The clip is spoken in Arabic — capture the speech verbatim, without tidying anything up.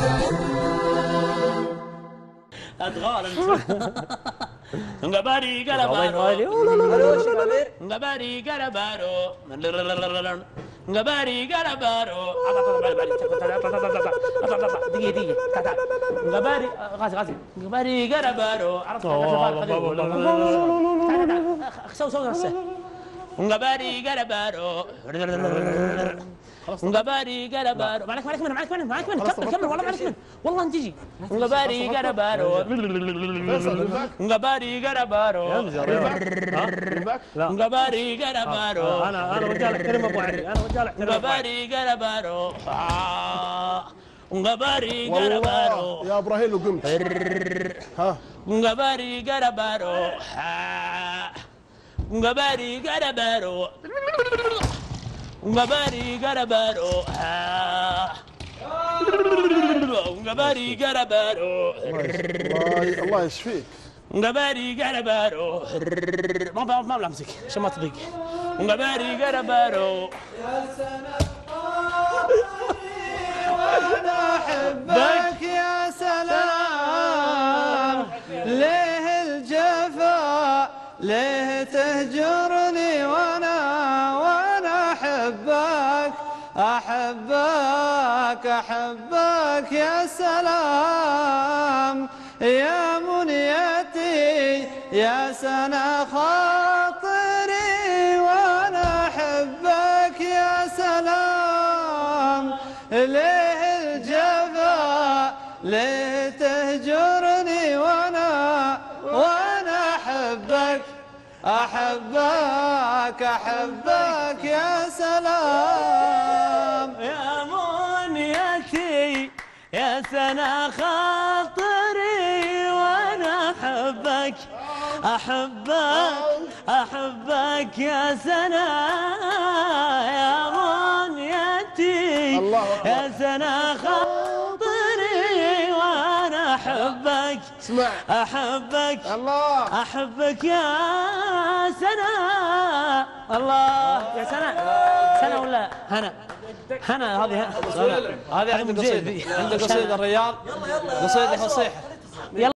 ادغال ngabari garabaro ngabari garabaro ngabari garabaro دقيقة دقيقة ngabari غازي غازي ngabari garabaro عرفت سو سو نفسه ngabari garabaro ngabari garabaro معك معك منه معك منه معك منه كمل كمل والله معك منه والله انت تجي ngabari garabaro ngabari garabaro ngabari garabaro انا انا رجال احترم ابو علي انا رجال احترم ngabari garabaro ngabari garabaro يا ابراهيم لو قمت ها ngabari garabaro ngabari garabaro ngabari garabaro ngabari garabaro الله الله يشفيك ngabari garabaro ما ما ما بلمسك عشان ما تضيق ngabari garabaro يا سنة وانا احبك يا سلام ليه الجفا ليه تهجرني وانا وانا احبك احبك احبك يا سلام يا منيتي يا سنا خاطري وانا احبك يا سلام ليه الجفا ليه تهجرني وانا وانا احبك احبك احبك يا سلام يا منيتي يا سنا خاطري وانا احبك احبك احبك يا سنا يا منيتي يا سنا خاطري وانا احبك اسمع احبك الله احبك يا سنا الله يا سنا سنا ولا هنا هنا هذه هذه عندك قصيده عندك قصيده الريال قصيده فصيحه.